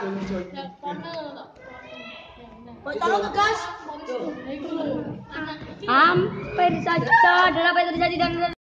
Tolong ngegas. Hampir saja dalam itu terjadi dan